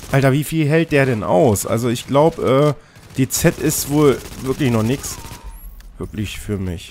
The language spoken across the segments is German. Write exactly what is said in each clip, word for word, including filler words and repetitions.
Alter, wie viel hält der denn aus? Also ich glaube, äh, D Z ist wohl wirklich noch nix. Wirklich für mich.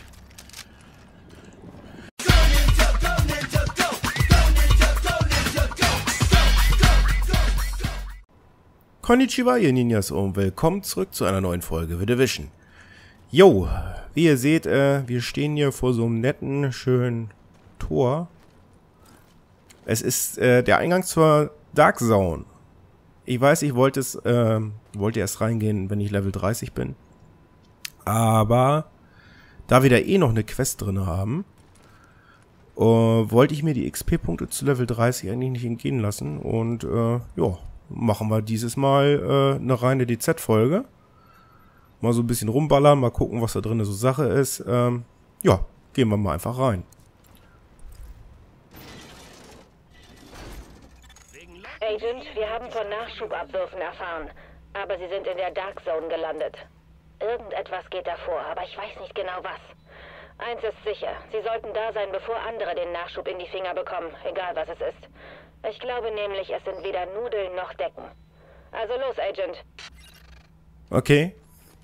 Konnichiwa, ihr Ninjas, und willkommen zurück zu einer neuen Folge The Division. Jo, wie ihr seht, äh, wir stehen hier vor so einem netten, schönen Tor. Es ist äh, der Eingang zur Dark Zone. Ich weiß, ich wollte es, äh, wollte erst reingehen, wenn ich Level dreißig bin. Aber da wir da eh noch eine Quest drin haben, äh, wollte ich mir die X P-Punkte zu Level dreißig eigentlich nicht entgehen lassen. Und äh, ja, machen wir dieses Mal äh, eine reine D Z-Folge. Mal so ein bisschen rumballern, mal gucken, was da drin so Sache ist. Ähm, ja, gehen wir mal einfach rein. Agent, wir haben von Nachschubabwürfen erfahren, aber sie sind in der Dark Zone gelandet. Irgendetwas geht davor, aber ich weiß nicht genau was. Eins ist sicher, sie sollten da sein, bevor andere den Nachschub in die Finger bekommen, egal was es ist. Ich glaube nämlich, es sind weder Nudeln noch Decken. Also los, Agent. Okay.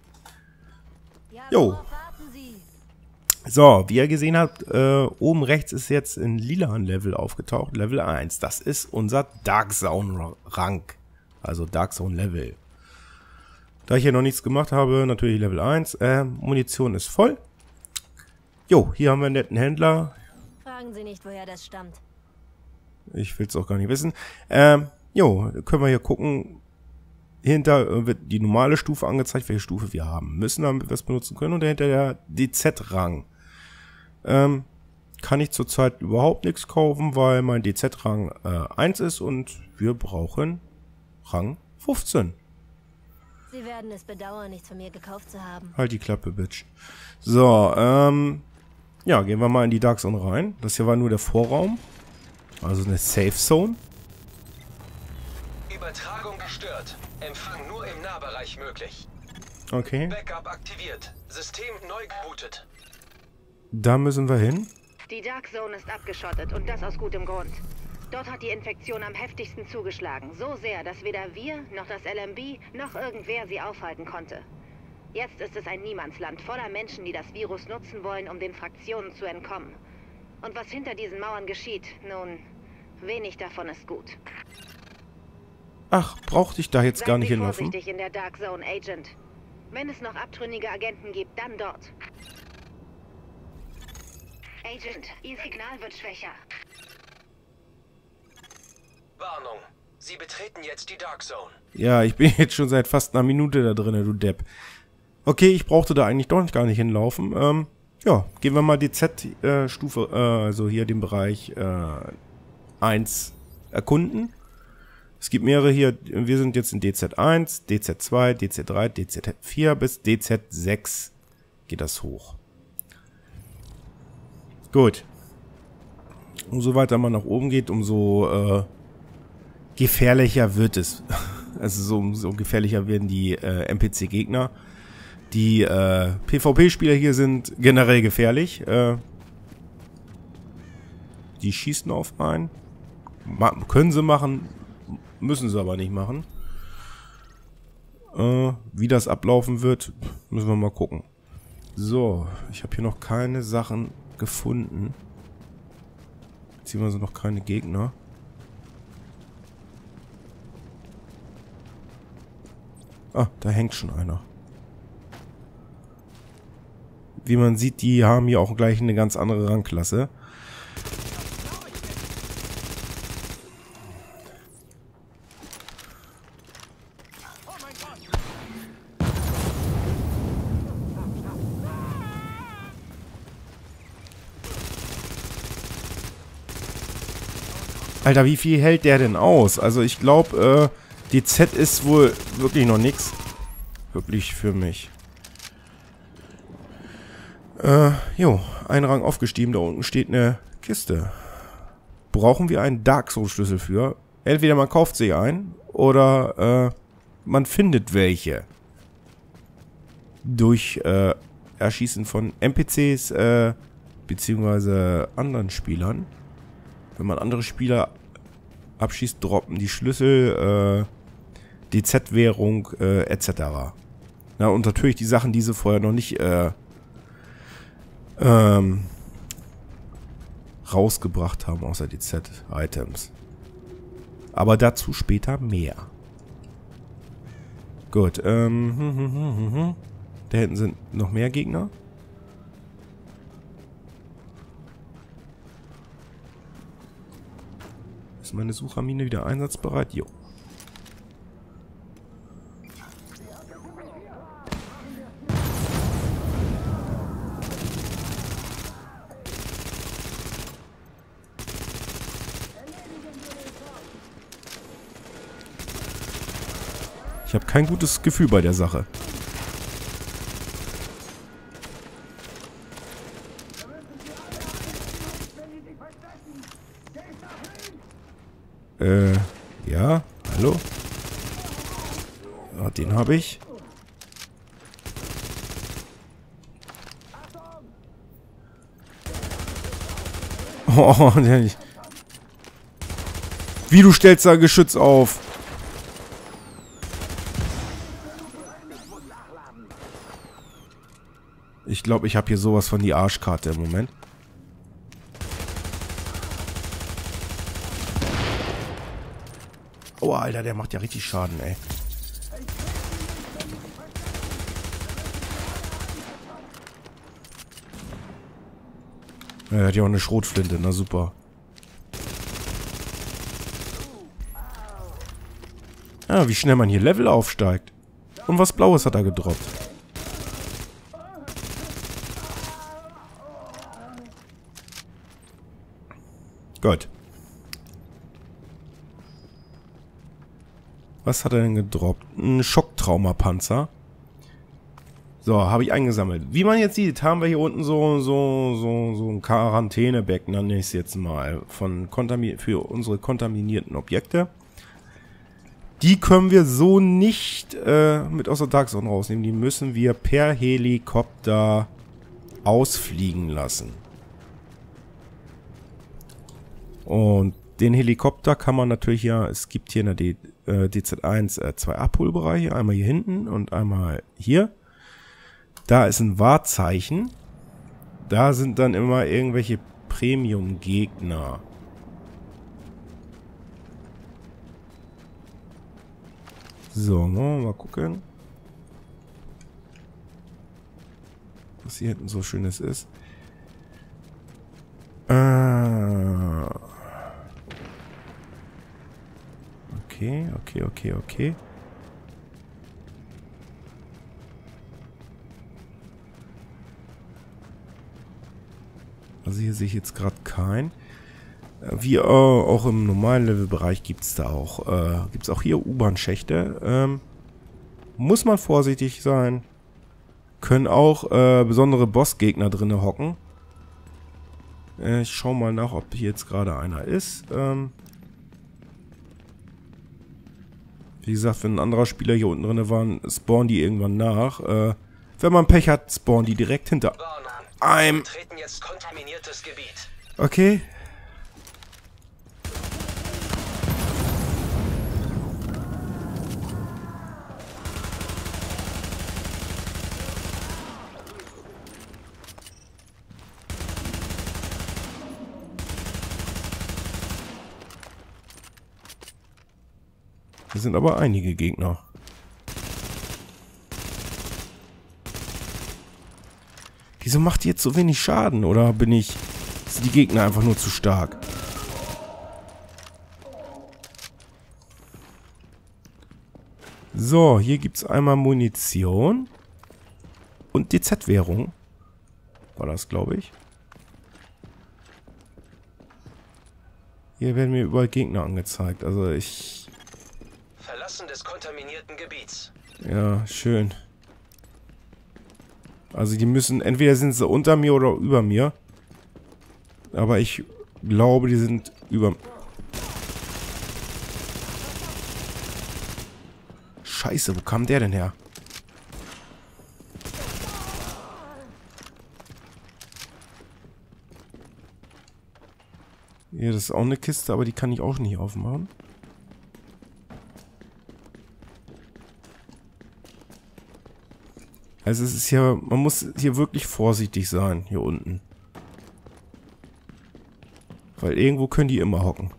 Jo. So, wie ihr gesehen habt, äh, oben rechts ist jetzt ein lilan Level aufgetaucht, Level eins. Das ist unser Dark Zone Rang, also Dark Zone Level. Da ich hier noch nichts gemacht habe, natürlich Level eins. Äh, Munition ist voll. Jo, hier haben wir einen netten Händler. Fragen Sie nicht, woher das stammt. Ich will es auch gar nicht wissen. Ähm, jo, können wir hier gucken. Hinter wird die normale Stufe angezeigt, welche Stufe wir haben müssen, damit wir es benutzen können. Und dahinter der D Z-Rang. Ähm, kann ich zurzeit überhaupt nichts kaufen, weil mein D Z-Rang äh, eins ist und wir brauchen Rang fünfzehn. Sie werden es bedauern, nichts von mir gekauft zu haben. Halt die Klappe, Bitch. So, ähm, ja, gehen wir mal in die Dark Zone rein. Das hier war nur der Vorraum. Also eine Safe Zone. Übertragung gestört. Empfang nur im Nahbereich möglich. Okay. Backup aktiviert. System neu gebootet. Da müssen wir hin. Die Dark Zone ist abgeschottet und das aus gutem Grund. Dort hat die Infektion am heftigsten zugeschlagen. So sehr, dass weder wir, noch das L M B, noch irgendwer sie aufhalten konnte. Jetzt ist es ein Niemandsland voller Menschen, die das Virus nutzen wollen, um den Fraktionen zu entkommen. Und was hinter diesen Mauern geschieht, nun, wenig davon ist gut. Ach, brauchte ich da jetzt Seien gar nicht Sie hinlaufen? vorsichtig in der Dark Zone, Agent. Wenn es noch abtrünnige Agenten gibt, dann dort. Agent, Ihr Signal wird schwächer. Warnung. Sie betreten jetzt die Dark Zone. Ja, ich bin jetzt schon seit fast einer Minute da drin, du Depp. Okay, ich brauchte da eigentlich doch gar nicht hinlaufen. Ähm, ja, gehen wir mal D Z-Stufe, äh, also hier den Bereich äh, eins erkunden. Es gibt mehrere hier, wir sind jetzt in D Z eins, D Z zwei, D Z drei, D Z vier bis D Z sechs geht das hoch. Gut. Umso weiter man nach oben geht, umso äh, gefährlicher wird es. Also so, umso gefährlicher werden die äh, N P C-Gegner. Die äh, PvP-Spieler hier sind generell gefährlich. Äh, die schießen auf einen. Ma können sie machen. Müssen sie aber nicht machen. Äh, wie das ablaufen wird, müssen wir mal gucken. So, ich habe hier noch keine Sachen gefunden. Beziehungsweise noch keine Gegner. Ah, da hängt schon einer. Wie man sieht, die haben hier auch gleich eine ganz andere Rangklasse. Alter, wie viel hält der denn aus? Also ich glaube, äh, D Z ist wohl wirklich noch nix. Wirklich für mich. Äh, jo, ein Rang aufgestiegen. Da unten steht eine Kiste. Brauchen wir einen Dark Zone Schlüssel für? Entweder man kauft sie ein oder äh, man findet welche. Durch äh, Erschießen von N P Cs äh, beziehungsweise anderen Spielern. Wenn man andere Spieler abschießt, droppen die Schlüssel D Z-Währung äh, et cetera. Na, und natürlich die Sachen, die sie vorher noch nicht äh, ähm, rausgebracht haben, außer D Z-Items. Aber dazu später mehr. Gut, ähm, hm, hm, hm, hm, hm. Da hinten sind noch mehr Gegner. Ist meine Suchermine wieder einsatzbereit? Jo. Ich habe kein gutes Gefühl bei der Sache. Äh, ja, hallo? Ja, den habe ich. Oh, der nicht. Wie, du stellst da Geschütz auf? Ich glaube, ich habe hier sowas von die Arschkarte im Moment. Oh, Alter, der macht ja richtig Schaden, ey. Er hat ja auch eine Schrotflinte, na super. Ja, wie schnell man hier Level aufsteigt. Und was Blaues hat er gedroppt. Gut. Was hat er denn gedroppt? Ein Schocktraumapanzer. So, habe ich eingesammelt. Wie man jetzt sieht, haben wir hier unten so so so so ein Quarantänebecken, nenne ich es jetzt mal, von Kontami- für unsere kontaminierten Objekte. Die können wir so nicht äh, mit aus der Dark Zone rausnehmen. Die müssen wir per Helikopter ausfliegen lassen. Und den Helikopter kann man natürlich ja, es gibt hier in der D, äh, D Z eins äh, zwei Abholbereiche, einmal hier hinten und einmal hier. Da ist ein Wahrzeichen. Da sind dann immer irgendwelche Premium-Gegner. So, mal gucken. Was hier hinten so Schönes ist. Ah. Okay, okay, okay, okay. Also hier sehe ich jetzt gerade keinen. Wie äh, auch im normalen Levelbereich gibt es da auch, äh, gibt es auch hier U-Bahn-Schächte. Ähm, muss man vorsichtig sein. Können auch äh, besondere Bossgegner drinne hocken. Äh, ich schau mal nach, ob hier jetzt gerade einer ist. Ähm, wie gesagt, wenn ein anderer Spieler hier unten drin war, spawnen die irgendwann nach. Äh, wenn man Pech hat, spawnen die direkt hinter einem. Wir treten jetzt kontaminiertes Gebiet. Okay. Hier sind aber einige Gegner. Wieso macht die jetzt so wenig Schaden? Oder bin ich... sind die Gegner einfach nur zu stark? So, hier gibt es einmal Munition. Und D Z-Währung. War das, glaube ich. Hier werden mir überall Gegner angezeigt. Also ich... Verlassen des kontaminierten Gebiets. Ja, schön. Also die müssen, entweder sind sie unter mir oder über mir. Aber ich glaube, die sind über... Scheiße, wo kam der denn her? Hier, das ist auch eine Kiste, aber die kann ich auch nicht aufmachen. Also es ist ja, man muss hier wirklich vorsichtig sein, hier unten. Weil irgendwo können die immer hocken.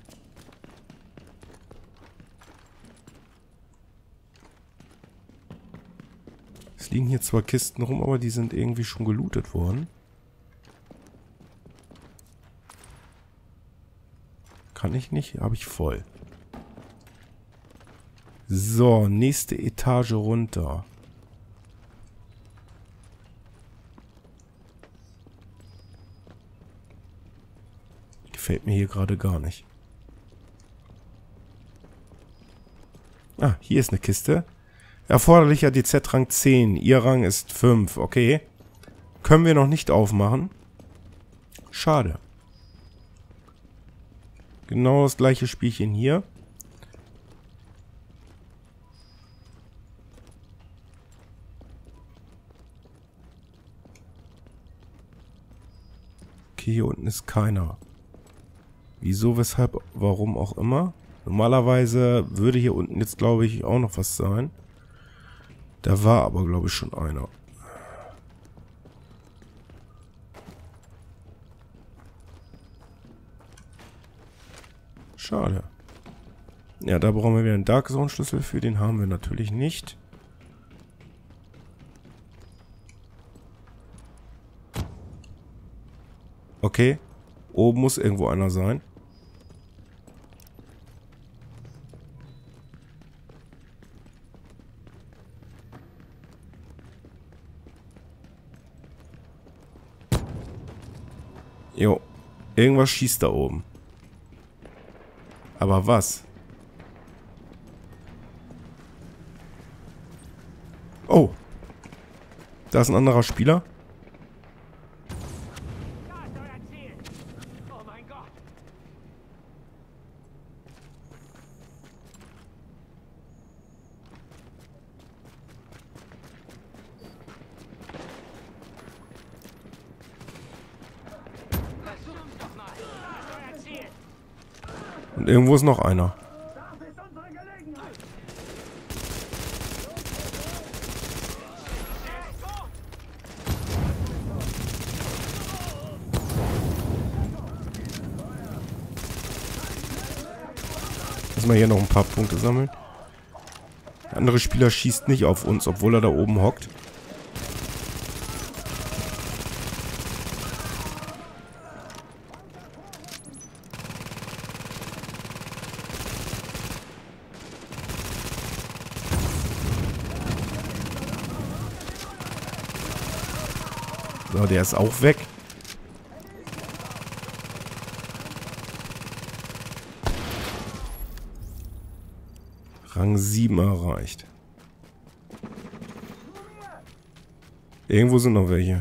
Es liegen hier zwar Kisten rum, aber die sind irgendwie schon gelootet worden. Kann ich nicht? Habe ich voll. So, nächste Etage runter. Gefällt mir hier gerade gar nicht. Ah, hier ist eine Kiste. Erforderlicher D Z-Rang zehn. Ihr Rang ist fünf. Okay. Können wir noch nicht aufmachen. Schade. Genau das gleiche Spielchen hier. Okay, hier unten ist keiner. Wieso, weshalb, warum auch immer. Normalerweise würde hier unten jetzt, glaube ich, auch noch was sein. Da war aber, glaube ich, schon einer. Schade. Ja, da brauchen wir wieder einen Dark Zone Schlüssel für. Den haben wir natürlich nicht. Okay. Oben muss irgendwo einer sein. Jo. Irgendwas schießt da oben. Aber was? Oh. Da ist ein anderer Spieler. Und irgendwo ist noch einer. Müssen wir hier noch ein paar Punkte sammeln. Der andere Spieler schießt nicht auf uns, obwohl er da oben hockt. So, der ist auch weg. Rang sieben erreicht. Irgendwo sind noch welche.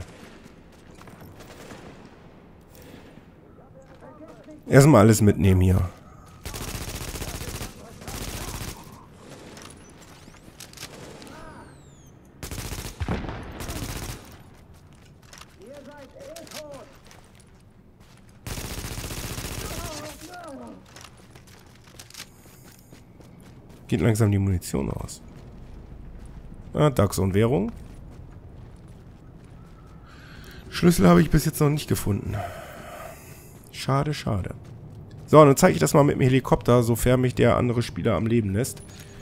Erstmal alles mitnehmen hier. Geht langsam die Munition aus. Ah, Dark Zone Währung. Schlüssel habe ich bis jetzt noch nicht gefunden. Schade, schade. So, dann zeige ich das mal mit dem Helikopter, sofern mich der andere Spieler am Leben lässt.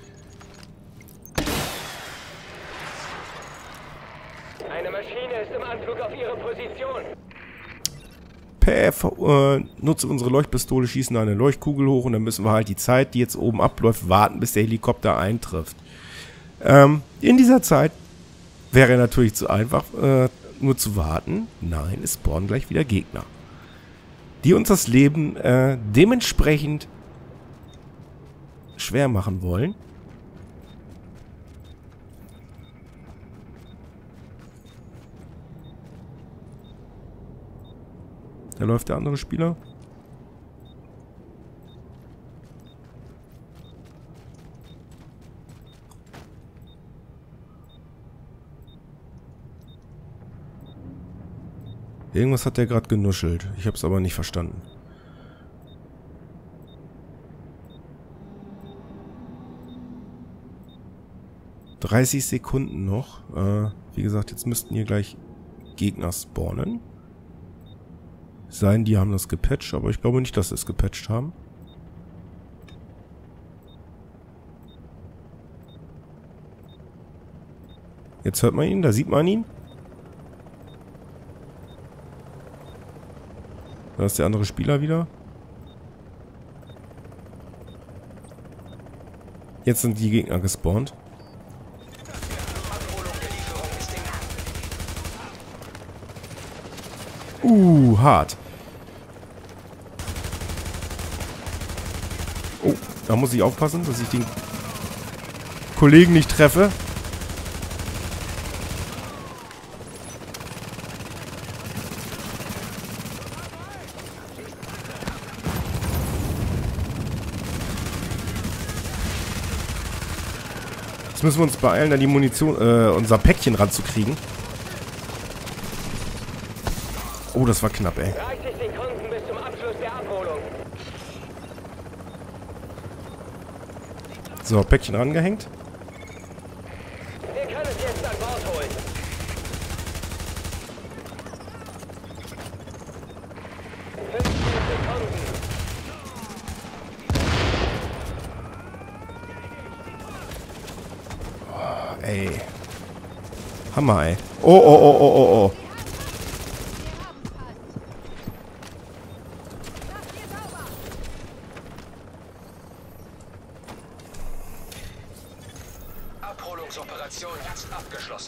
Eine Maschine ist im Anflug auf ihre Position. Per F äh, nutze unsere Leuchtpistole, schießen eine Leuchtkugel hoch und dann müssen wir halt die Zeit, die jetzt oben abläuft, warten, bis der Helikopter eintrifft. Ähm, in dieser Zeit wäre natürlich zu einfach, äh, nur zu warten. Nein, es spawnen gleich wieder Gegner, die uns das Leben äh, dementsprechend schwer machen wollen. Da läuft der andere Spieler. Irgendwas hat der gerade genuschelt. Ich habe es aber nicht verstanden. dreißig Sekunden noch. Äh, wie gesagt, jetzt müssten hier gleich Gegner spawnen. Sein, die haben das gepatcht, aber ich glaube nicht, dass sie es gepatcht haben. Jetzt hört man ihn, da sieht man ihn. Da ist der andere Spieler wieder. Jetzt sind die Gegner gespawnt. Uh, hart. Oh, da muss ich aufpassen, dass ich den Kollegen nicht treffe. Jetzt müssen wir uns beeilen, da die Munition, äh, unser Päckchen ranzukriegen. Oh, das war knapp, ey. dreißig Sekunden bis zum Abschluss der Abholung. So, Päckchen rangehängt. Wir können es jetzt an Bord holen. fünfzehn Sekunden. Oh, ey. Hammer, ey. Oh, oh, oh, oh, oh, oh. Abholungsoperation jetzt abgeschlossen.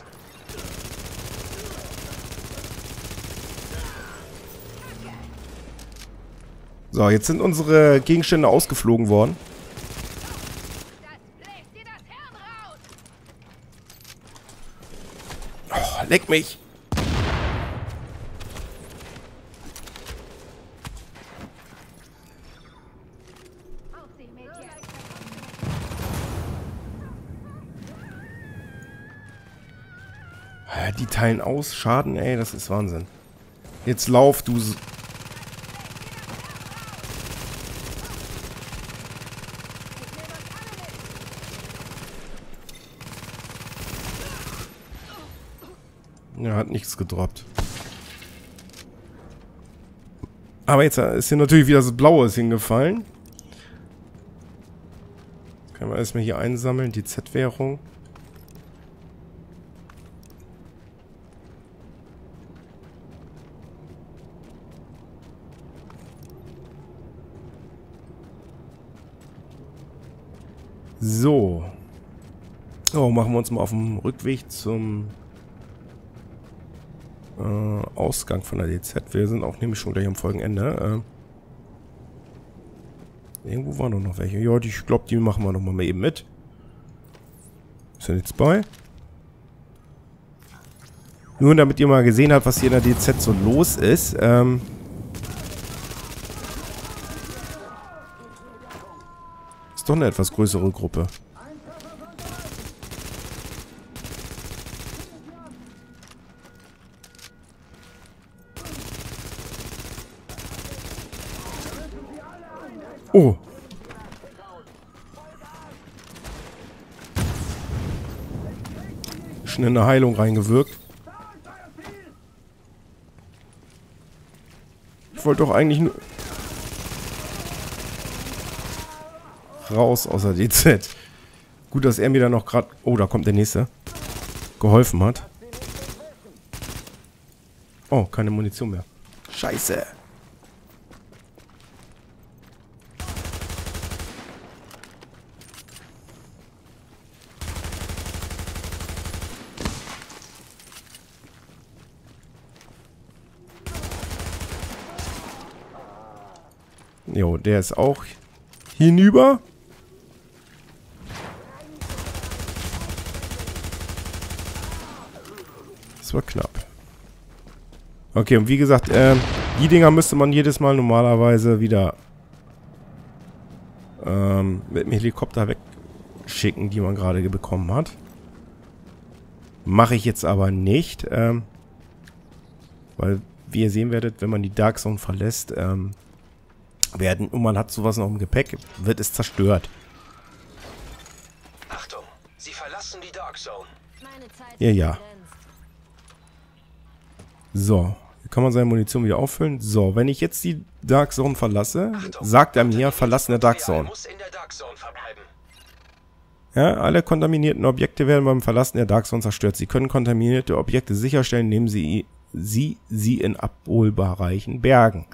So, jetzt sind unsere Gegenstände ausgeflogen worden. Oh, leck mich. Die teilen aus. Schaden, ey, das ist Wahnsinn. Jetzt lauf, du... S ja, hat nichts gedroppt. Aber jetzt ist hier natürlich wieder das Blaue ist hingefallen. Können wir erstmal hier einsammeln, die Z-Währung. So. Oh, machen wir uns mal auf dem Rückweg zum äh, Ausgang von der D Z. Wir sind auch nämlich schon gleich am Folgenende. Äh, irgendwo waren doch noch welche. Ja, die, ich glaube, die machen wir noch mal eben mit. Ist ja nichts bei. Nur damit ihr mal gesehen habt, was hier in der D Z so los ist. Ähm... Doch eine etwas größere Gruppe. Oh. Schnell eine Heilung reingewirkt. Ich wollte doch eigentlich nur... raus aus der D Z. Gut, dass er mir da noch gerade... Oh, da kommt der nächste. Geholfen hat. Oh, keine Munition mehr. Scheiße. Jo, der ist auch hinüber. Das war knapp. Okay, und wie gesagt, äh, die Dinger müsste man jedes Mal normalerweise wieder ähm, mit dem Helikopter wegschicken, die man gerade bekommen hat. Mache ich jetzt aber nicht, ähm, weil, wie ihr sehen werdet, wenn man die Dark Zone verlässt, ähm, werden, und man hat sowas noch im Gepäck, wird es zerstört. Achtung, Sie verlassen die Dark Dark Zone. Meine Zeit Ja, ist ja. begrenzt. So, hier kann man seine Munition wieder auffüllen. So, wenn ich jetzt die Dark Zone verlasse, sagt er mir, verlassene Dark Zone. Muss in der Dark Zone verbleiben. Ja, alle kontaminierten Objekte werden beim Verlassen der Dark Zone zerstört. Sie können kontaminierte Objekte sicherstellen, indem sie sie, sie in Abholbereichen bergen.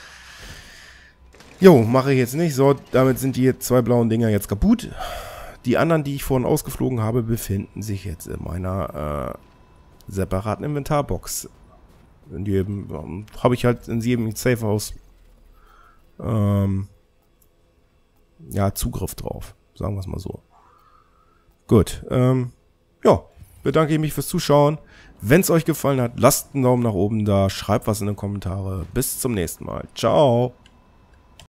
Jo, mache ich jetzt nicht. So, damit sind die zwei blauen Dinger jetzt kaputt. Die anderen, die ich vorhin ausgeflogen habe, befinden sich jetzt in meiner äh, separaten Inventarbox. In jedem ähm, habe ich halt in jedem Safehouse ähm, ja, Zugriff drauf. Sagen wir es mal so. Gut, ähm, ja, bedanke ich mich fürs Zuschauen. Wenn es euch gefallen hat, lasst einen Daumen nach oben da, schreibt was in die Kommentare. Bis zum nächsten Mal. Ciao.